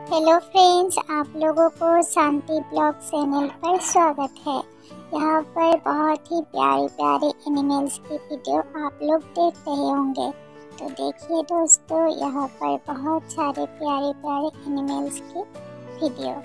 Hello friends, आप लोगों को शांति ब्लॉग चैनल पर स्वागत है। यहाँ पर बहुत ही प्यारे प्यारे एनिमल्स की वीडियो आप लोग देख रहे होंगे। तो देखिए दोस्तों, यहाँ पर बहुत सारे प्यारे प्यारे एनिमल्स की वीडियो।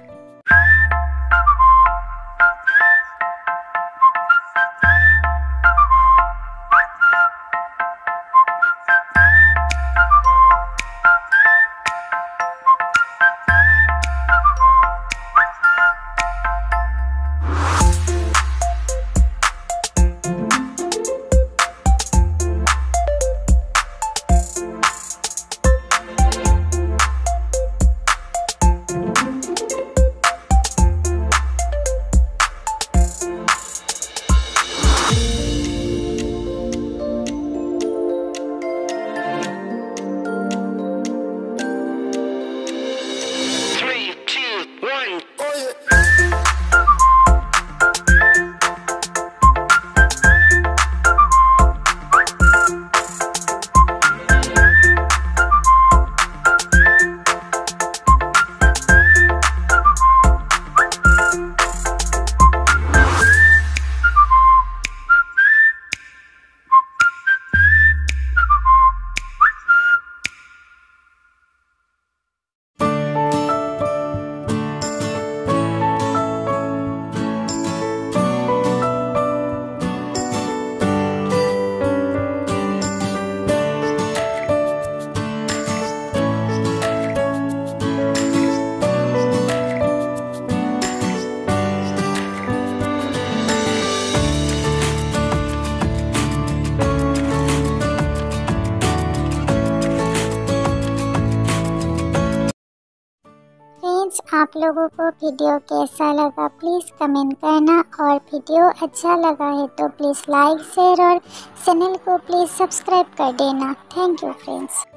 फ्रेंड्स, आप लोगों को वीडियो कैसा लगा प्लीज़ कमेंट करना, और वीडियो अच्छा लगा है तो प्लीज़ लाइक शेयर और चैनल को प्लीज़ सब्सक्राइब कर देना। Thank you friends.